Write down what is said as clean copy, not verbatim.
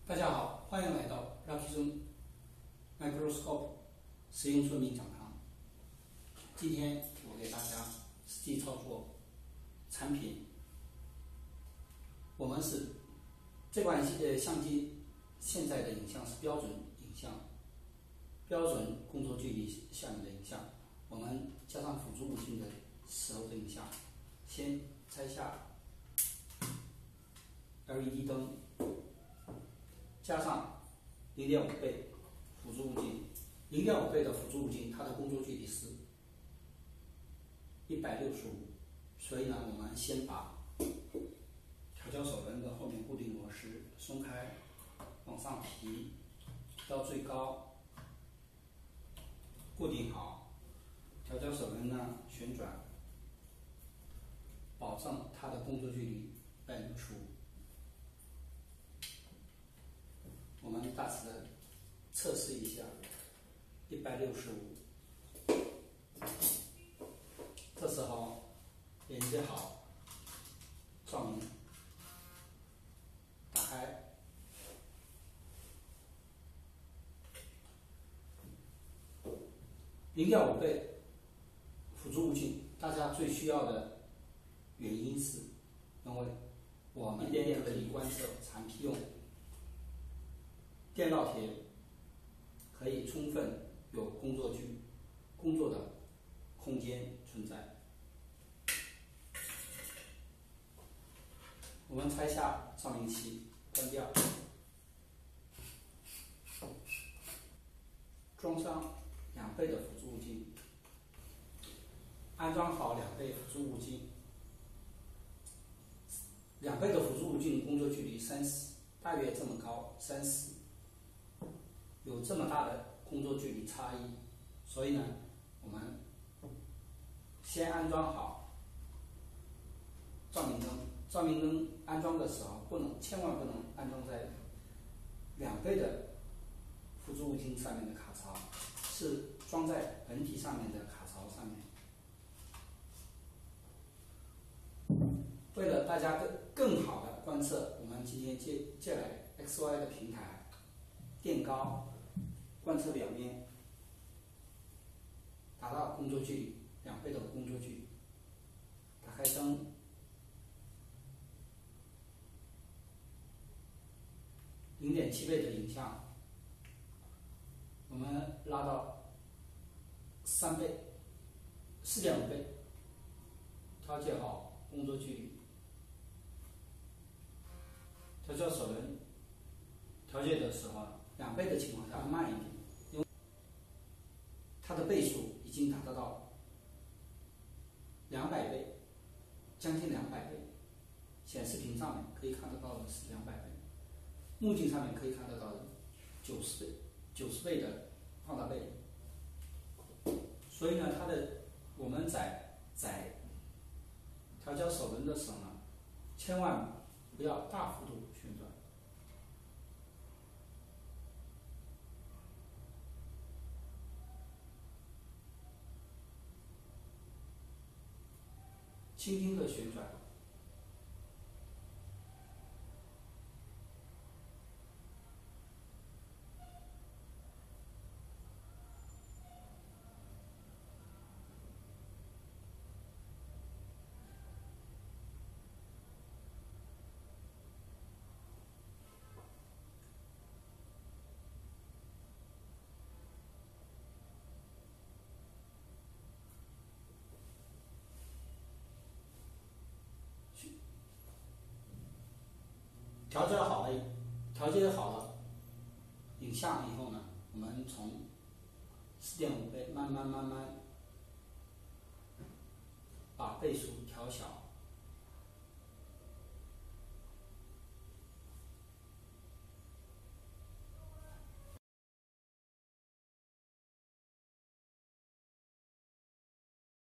大家好，欢迎来到 Luckyzoom Microscope 实用说明讲堂。今天我给大家实际操作产品。我们是这款相机现在的影像是标准影像，标准工作距离下面的影像。我们加上辅助物镜的时候的影像，先拆下 LED 灯，加上0.5倍辅助物镜，0.5倍的辅助物镜，它的工作距离是165，所以呢，我们先把调焦手轮的后面固定螺丝松开，往上提到最高，固定好。调焦手轮呢旋转，保证它的工作距离165。我们大致的测试一下，165。这时候连接好照明，打开。0.5倍辅助物镜，大家最需要的原因是，因为我们一点点可以观测产品，用电烙铁可以充分有工作的空间存在。我们拆下照明器，关掉，装上2倍的辅助物镜，安装好2倍辅助物镜。2倍的辅助物镜工作距离30，大约这么高，30，有这么大的工作距离差异，所以呢，我们先安装好照明灯。照明灯安装的时候，千万不能安装在2倍的辅助物镜上面的卡槽，是装在本体上面的卡槽上面。为了大家更好的观测，我们今天借来 XY 的平台，垫高观测表面，达到工作距离2倍的工作距离。打开灯，0.7倍的影像，我们拉到3倍、4.5倍，调节好工作距离。调焦手轮调节的时候，2倍的情况下慢一点，因为它的倍数已经达到200倍，将近200倍。显示屏上面可以看得到的是200倍，目镜上面可以看得到的90倍的放大倍。所以呢，我们在调焦手轮的时候呢，千万不要大幅度旋转。轻轻的旋转。调节好了影像以后呢，我们从4.5倍慢慢把倍数调小。